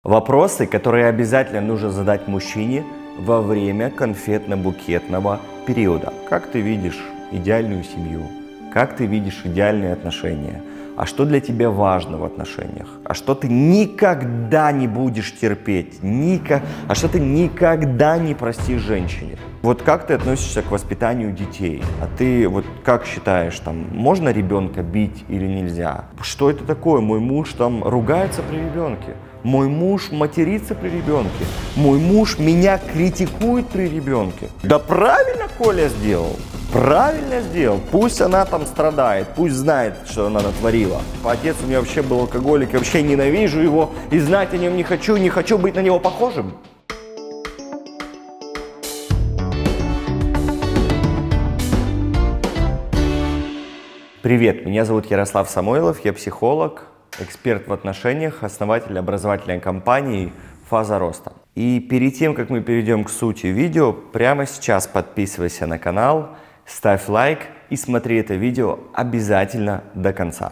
Вопросы, которые обязательно нужно задать мужчине во время конфетно-букетного периода. Как ты видишь идеальную семью? Как ты видишь идеальные отношения? А что для тебя важно в отношениях? А что ты никогда не будешь терпеть? А что ты никогда не простишь женщине? Вот как ты относишься к воспитанию детей? А ты вот как считаешь, там, можно ребенка бить или нельзя? Что это такое? Мой муж там ругается при ребенке. Мой муж матерится при ребенке. Мой муж меня критикует при ребенке. Да правильно Коля сделал. Правильно сделал. Пусть она там страдает, пусть знает, что она натворила. Отец у меня вообще был алкоголик, я вообще ненавижу его и знать о нем не хочу быть на него похожим. Привет, меня зовут Ярослав Самойлов, я психолог, эксперт в отношениях, основатель образовательной компании «Фаза роста». И перед тем, как мы перейдем к сути видео, прямо сейчас подписывайся на канал, ставь лайк и смотри это видео обязательно до конца.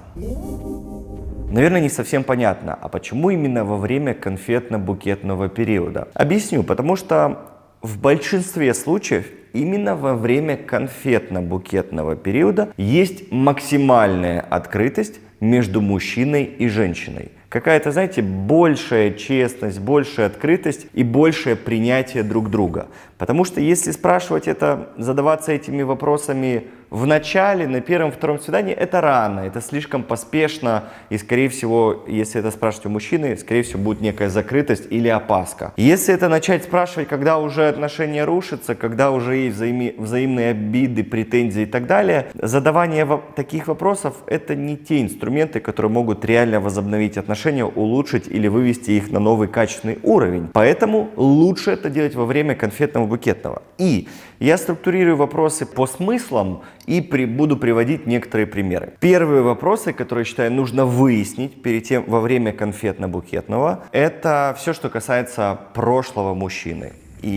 Наверное, не совсем понятно, а почему именно во время конфетно-букетного периода? Объясню, потому что в большинстве случаев именно во время конфетно-букетного периода есть максимальная открытость между мужчиной и женщиной. Какая-то, знаете, большая честность, большая открытость и большее принятие друг друга. Потому что если спрашивать это, задаваться этими вопросами в начале, на первом-втором свидании, это рано, это слишком поспешно. И, скорее всего, если это спрашивать у мужчины, скорее всего, будет некая закрытость или опаска. Если это начать спрашивать, когда уже отношения рушатся, когда уже есть взаимные обиды, претензии и так далее, задавание таких вопросов – это не те инструменты, которые могут реально возобновить отношения, улучшить или вывести их на новый качественный уровень. Поэтому лучше это делать во время конфетного букетного. И я структурирую вопросы по смыслам и буду приводить некоторые примеры. Первые вопросы, которые, считаю, нужно выяснить перед тем во время конфетно-букетного, это все, что касается прошлого мужчины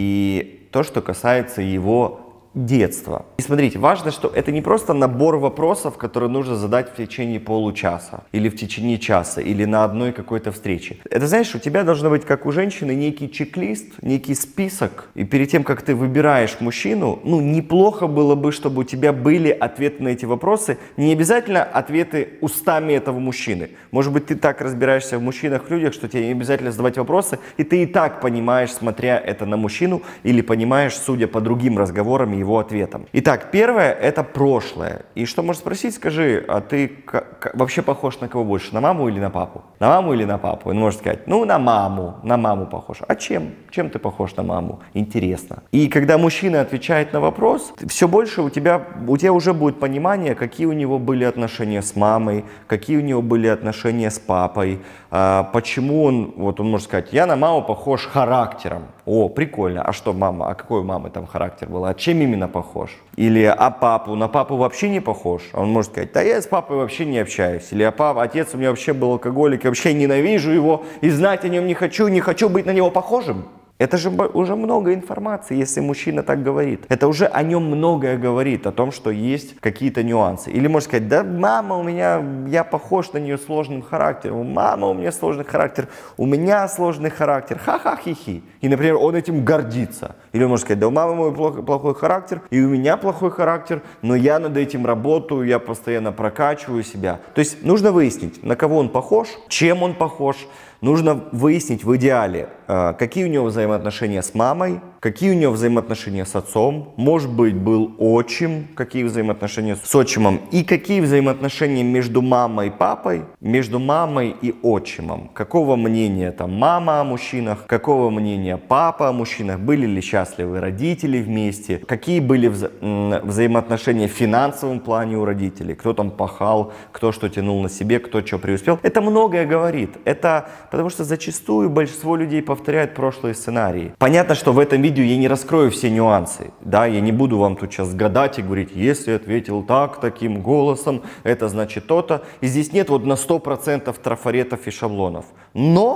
и то, что касается его детства. И смотрите, важно, что это не просто набор вопросов, которые нужно задать в течение получаса, или в течение часа, или на одной какой-то встрече. Это, знаешь, у тебя должно быть, как у женщины, некий чек-лист, некий список. И перед тем, как ты выбираешь мужчину, неплохо было бы, чтобы у тебя были ответы на эти вопросы. Не обязательно ответы устами этого мужчины. Может быть, ты так разбираешься в мужчинах, людях, что тебе не обязательно задавать вопросы, и ты и так понимаешь, смотря это на мужчину, или понимаешь, судя по другим разговорам, его ответом. Итак, первое – это прошлое. И что можно спросить, скажи, а ты вообще похож на кого больше, на маму или на папу? На маму или на папу? Он может сказать, на маму похож. А чем? Чем ты похож на маму? Интересно. И когда мужчина отвечает на вопрос, все больше у тебя уже будет понимание, какие у него были отношения с мамой, какие у него были отношения с папой, почему он может сказать, я на маму похож характером. О, прикольно. А что мама? А какой у мамы там характер был? А чем именно похож? Или на папу вообще не похож? А он может сказать, да я с папой вообще не общаюсь. Или отец у меня вообще был алкоголик, я вообще ненавижу его и знать о нем не хочу быть на него похожим. Это же уже много информации, если мужчина так говорит. Это уже о нем многое говорит, о том, что есть какие-то нюансы. Или можно сказать, да мама у меня, я похож на нее сложным характером, мама у меня сложный характер, у меня сложный характер, ха-ха-хи-хи. И, например, он этим гордится. Или он может сказать, да у мамы мой плохой характер, и у меня плохой характер, но я над этим работаю, я постоянно прокачиваю себя. То есть нужно выяснить, на кого он похож, чем он похож. Нужно выяснить в идеале, какие у него взаимоотношения с мамой, какие у него взаимоотношения с отцом, может быть, был отчим, какие взаимоотношения с отчимом, и какие взаимоотношения между мамой и папой, между мамой и отчимом. Какого мнения там мама о мужчинах, какого мнения папа о мужчинах, были ли счастливы родители вместе, какие были взаимоотношения в финансовом плане у родителей, кто там пахал, кто что тянул на себе, кто что преуспел. Это многое говорит. Это потому что зачастую большинство людей повторяют прошлые сценарии. Понятно, что в этом видео я не раскрою все нюансы. Да, я не буду вам тут сейчас гадать и говорить, если ответил так, таким голосом, это значит то-то. И здесь нет на 100% трафаретов и шаблонов. Но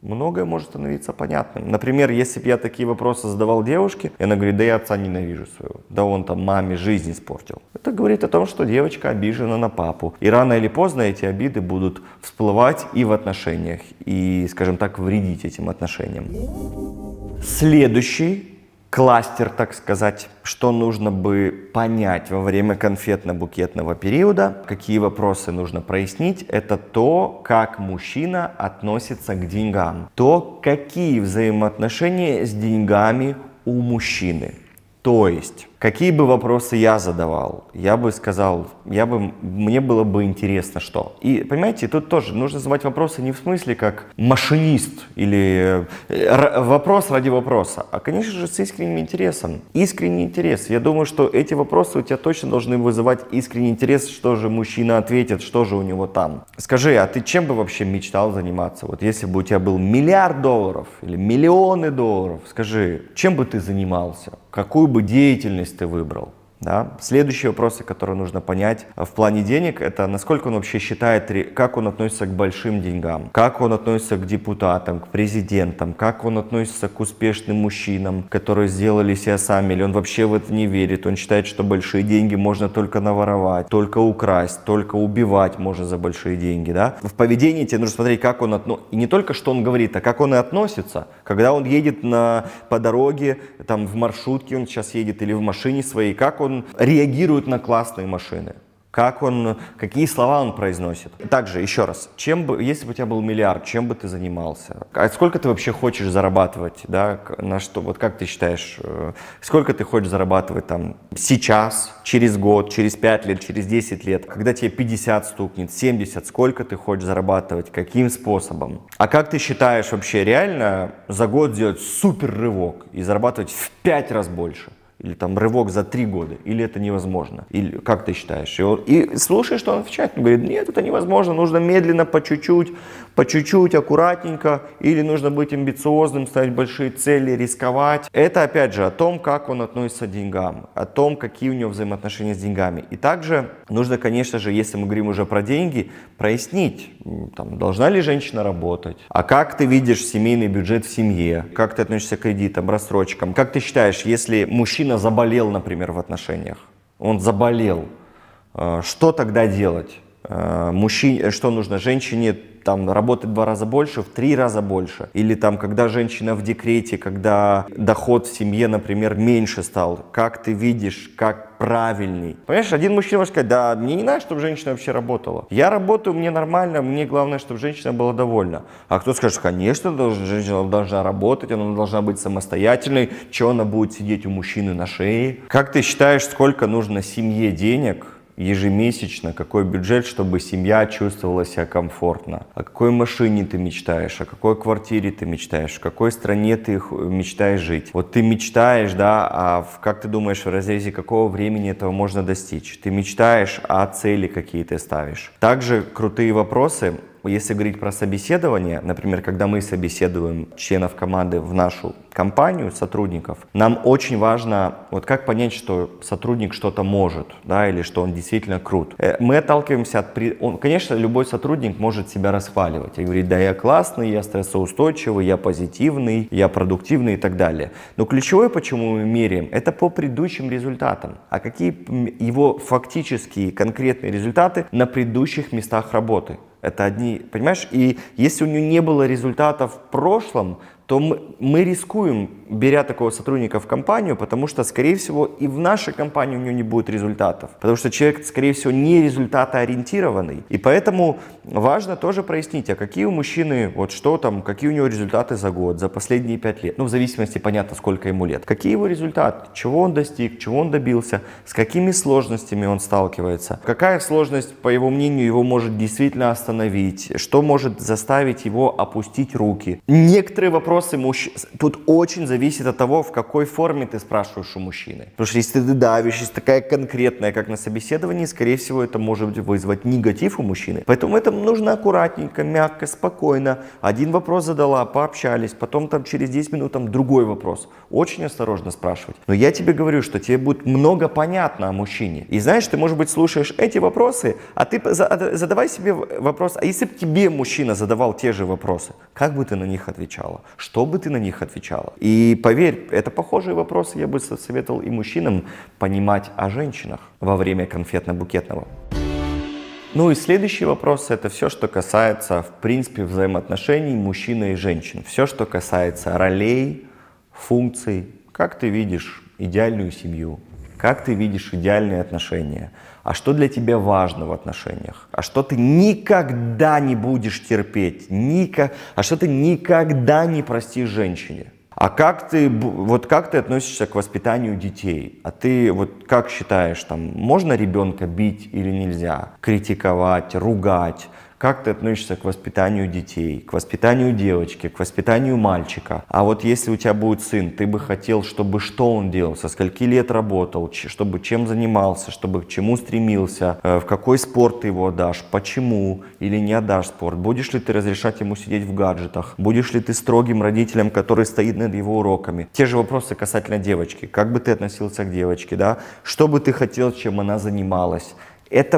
многое может становиться понятным. Например, если бы я такие вопросы задавал девушке, и она говорит, да я отца ненавижу своего, да он там маме жизнь испортил. Это говорит о том, что девочка обижена на папу. И рано или поздно эти обиды будут всплывать и в отношениях, и, скажем так, вредить этим отношениям. Следующий кластер, так сказать, что нужно бы понять во время конфетно-букетного периода, какие вопросы нужно прояснить, это то, как мужчина относится к деньгам, то, какие взаимоотношения с деньгами у мужчины. То есть, какие бы вопросы я задавал, я бы сказал, мне было бы интересно, что. И, понимаете, тут тоже нужно задавать вопросы не в смысле как машинист или вопрос ради вопроса, а, конечно же, с искренним интересом. Искренний интерес. Я думаю, что эти вопросы у тебя точно должны вызывать искренний интерес, что же мужчина ответит, что же у него там. Скажи, а ты чем бы вообще мечтал заниматься? Вот если бы у тебя был $1 миллиард или миллионы долларов, скажи, чем бы ты занимался? Какую бы деятельность ты выбрал? Да? Следующие вопросы, которые нужно понять в плане денег, это насколько он вообще считает, как он относится к большим деньгам, как он относится к депутатам, к президентам, как он относится к успешным мужчинам, которые сделали себя сами, или он вообще в это не верит, он считает, что большие деньги можно только наворовать, только украсть, только убивать можно за большие деньги. Да? В поведении тебе нужно смотреть, как он относится, и не только что он говорит, а как он и относится, когда он едет по дороге, там в маршрутке он сейчас едет или в машине своей, как он реагирует на классные машины, какие слова он произносит. Также, еще раз, если бы у тебя был $1 миллиард, чем бы ты занимался? А сколько ты вообще хочешь зарабатывать? Да? На что, вот как ты считаешь, сколько ты хочешь зарабатывать там сейчас, через год, через 5 лет, через 10 лет? Когда тебе 50 стукнет, 70, сколько ты хочешь зарабатывать? Каким способом? А как ты считаешь вообще реально за год сделать супер рывок и зарабатывать в 5 раз больше? Или там рывок за 3 года, или это невозможно? Или как ты считаешь? И слушай, что он отвечает. Он говорит, нет, это невозможно, нужно медленно, по чуть-чуть, аккуратненько, или нужно быть амбициозным, ставить большие цели, рисковать. Это опять же о том, как он относится к деньгам, о том, какие у него взаимоотношения с деньгами. И также нужно, конечно же, если мы говорим уже про деньги, прояснить, там, должна ли женщина работать, а как ты видишь семейный бюджет в семье, как ты относишься к кредитам, рассрочкам, как ты считаешь, если мужчина заболел, например, в отношениях, он заболел, что тогда делать? Мужчине, что нужно женщине там работать в 2 раза больше, в 3 раза больше? Или там, когда женщина в декрете, когда доход в семье, например, меньше стал, как ты видишь, как правильный? Понимаешь, один мужчина может сказать, да, мне не надо, чтобы женщина вообще работала. Я работаю, мне нормально, мне главное, чтобы женщина была довольна. А кто скажет, конечно, женщина должна работать, она должна быть самостоятельной, что она будет сидеть у мужчины на шее? Как ты считаешь, сколько нужно семье денег ежемесячно, какой бюджет, чтобы семья чувствовала себя комфортно? О какой машине ты мечтаешь, о какой квартире ты мечтаешь, в какой стране ты мечтаешь жить? Вот ты мечтаешь, да, а как ты думаешь, в разрезе какого времени этого можно достичь? Ты мечтаешь, а цели какие ты ставишь? Также крутые вопросы. Если говорить про собеседование, например, когда мы собеседуем членов команды в нашу компанию, сотрудников, нам очень важно, вот как понять, что сотрудник что-то может, да, или что он действительно крут. Мы отталкиваемся от... Конечно, любой сотрудник может себя расхваливать и говорить, да, я классный, я стрессоустойчивый, я позитивный, я продуктивный и так далее. Но ключевое, почему мы меряем, это по предыдущим результатам. А какие его фактические конкретные результаты на предыдущих местах работы? Это одни, понимаешь? И если у него не было результатов в прошлом, то мы рискуем, беря такого сотрудника в компанию, потому что, скорее всего, и в нашей компании у него не будет результатов. Потому что человек, скорее всего, не результатоориентированный. И поэтому важно тоже прояснить, а какие у мужчины, вот что там, какие у него результаты за год, за последние 5 лет. Ну, в зависимости, понятно, сколько ему лет. Какие его результаты, чего он достиг, чего он добился, с какими сложностями он сталкивается. Какая сложность, по его мнению, его может действительно остановить, что может заставить его опустить руки. Некоторые вопросы тут очень зависит от того, в какой форме ты спрашиваешь у мужчины. Потому что если ты давишь, если такая конкретная, как на собеседовании, скорее всего, это может вызвать негатив у мужчины. Поэтому это нужно аккуратненько, мягко, спокойно. Один вопрос задала, пообщались, потом там через 10 минут там другой вопрос. Очень осторожно спрашивать. Но я тебе говорю, что тебе будет много понятно о мужчине. И знаешь, ты, может быть, слушаешь эти вопросы, а ты задавай себе вопрос, а если бы тебе мужчина задавал те же вопросы, как бы ты на них отвечала? Что бы ты на них отвечала? И поверь, это похожие вопросы я бы советовал и мужчинам понимать о женщинах во время конфетно-букетного. Ну и следующий вопрос — это все, что касается, в принципе, взаимоотношений мужчины и женщин. Все, что касается ролей, функций, как ты видишь идеальную семью, как ты видишь идеальные отношения, а что для тебя важно в отношениях, а что ты никогда не будешь терпеть, а что ты никогда не простишь женщине. А как ты относишься к воспитанию детей? А ты вот как считаешь, там, можно ребенка бить или нельзя? Критиковать, ругать? Как ты относишься к воспитанию детей, к воспитанию девочки, к воспитанию мальчика? А вот если у тебя будет сын, ты бы хотел, чтобы что он делал, со скольки лет работал, чтобы чем занимался, чтобы к чему стремился, в какой спорт ты его отдашь, почему или не отдашь спорт? Будешь ли ты разрешать ему сидеть в гаджетах? Будешь ли ты строгим родителем, который стоит над его уроками? Те же вопросы касательно девочки. Как бы ты относился к девочке, да? Что бы ты хотел, чем она занималась? Это,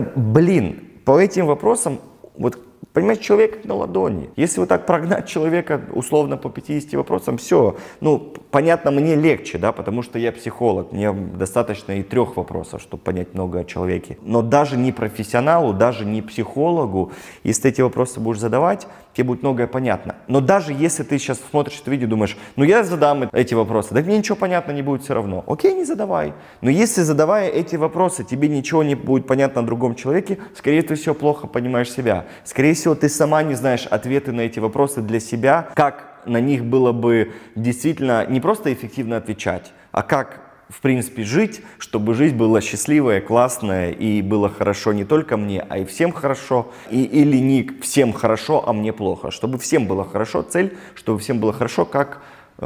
по этим вопросам, вот, понимаешь, человек на ладони. Если вот так прогнать человека условно по 50 вопросам, все, понятно, мне легче, да, потому что я психолог, мне достаточно и 3 вопросов, чтобы понять много о человеке. Но даже не профессионалу, даже не психологу, если ты эти вопросы будешь задавать, тебе будет многое понятно. Но даже если ты сейчас смотришь это видео и думаешь, я задам эти вопросы, так мне ничего понятно не будет все равно. Окей, не задавай. Но если, задавая эти вопросы, тебе ничего не будет понятно о другом человеке, скорее всего, плохо понимаешь себя. Скорее всего, ты сама не знаешь ответы на эти вопросы для себя, как на них было бы действительно не просто эффективно отвечать, а как, в принципе, жить, чтобы жизнь была счастливая, классная и было хорошо не только мне, а и всем хорошо, или не всем хорошо, а мне плохо. Чтобы всем было хорошо, цель, чтобы всем было хорошо, как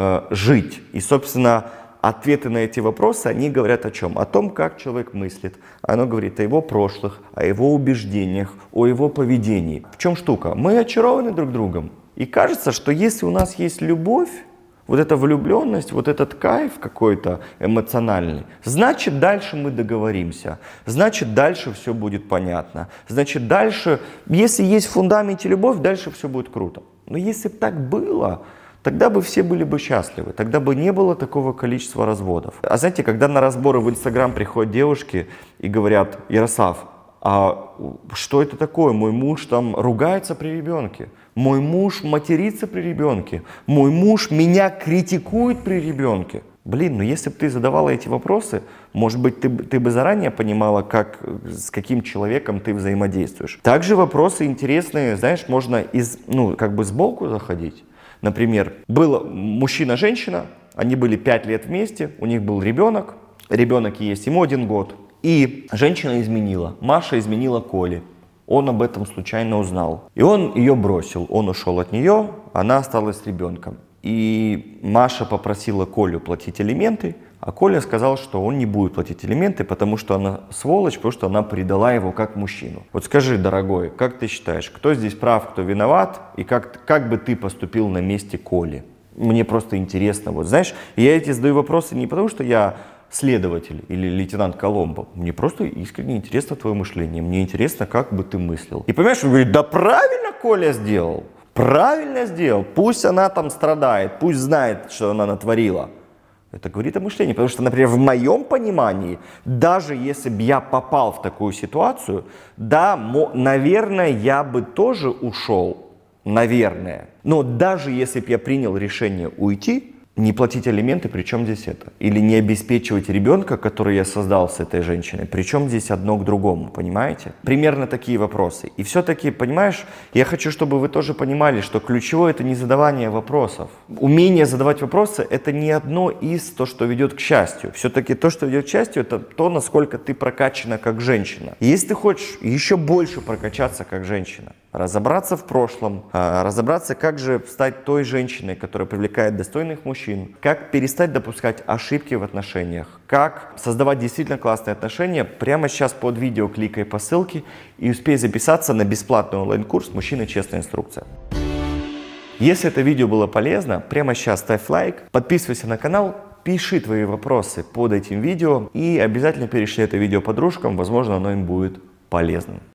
жить. И, собственно, ответы на эти вопросы, они говорят о чем? О том, как человек мыслит. Оно говорит о его прошлых, о его убеждениях, о его поведении. В чем штука? Мы очарованы друг другом. И кажется, что если у нас есть любовь, вот эта влюбленность, вот этот кайф какой-то эмоциональный, значит, дальше мы договоримся, значит, дальше все будет понятно, значит, дальше, если есть в фундаменте любовь, дальше все будет круто. Но если бы так было, тогда бы все были бы счастливы, тогда бы не было такого количества разводов. А знаете, когда на разборы в Инстаграм приходят девушки и говорят: Ярослав, а что это такое? Мой муж там ругается при ребенке, мой муж матерится при ребенке, мой муж меня критикует при ребенке. Если бы ты задавала эти вопросы, может быть, ты бы заранее понимала, с каким человеком ты взаимодействуешь. Также вопросы интересные, знаешь, можно сбоку заходить. Например, был мужчина-женщина, они были 5 лет вместе, у них был ребенок есть, ему 1 год. И женщина изменила, Маша изменила Коле. Он об этом случайно узнал. И он ее бросил, он ушел от нее, она осталась с ребенком. И Маша попросила Колю платить алименты, а Коля сказал, что он не будет платить алименты, потому что она сволочь, потому что она предала его как мужчину. Вот скажи, дорогой, как ты считаешь, кто здесь прав, кто виноват, и как бы ты поступил на месте Коли? Мне просто интересно. Вот знаешь, я эти задаю вопросы не потому, что я следователь или лейтенант Коломбо. Мне просто искренне интересно твое мышление. Мне интересно, как бы ты мыслил. И понимаешь, он говорит: да правильно Коля сделал. Правильно сделал. Пусть она там страдает, пусть знает, что она натворила. Это говорит о мышлении. Потому что, например, в моем понимании, даже если бы я попал в такую ситуацию, да, наверное, я бы тоже ушел. Наверное. Но даже если бы я принял решение уйти, не платить алименты, при чем здесь это? Или не обеспечивать ребенка, который я создал с этой женщиной, при чем здесь одно к другому, понимаете? Примерно такие вопросы. И все-таки, понимаешь, я хочу, чтобы вы тоже понимали, что ключевое — это не задавание вопросов. Умение задавать вопросы — это не одно из то, что ведет к счастью. Все-таки то, что ведет к счастью, это то, насколько ты прокачана как женщина. И если ты хочешь еще больше прокачаться как женщина, разобраться в прошлом, разобраться, как же стать той женщиной, которая привлекает достойных мужчин, мужчин, как перестать допускать ошибки в отношениях, как создавать действительно классные отношения. Прямо сейчас под видео кликай по ссылке и успей записаться на бесплатный онлайн-курс «Мужчина. Честная инструкция». Если это видео было полезно, прямо сейчас ставь лайк, подписывайся на канал, пиши твои вопросы под этим видео и обязательно перешли это видео подружкам, возможно, оно им будет полезным.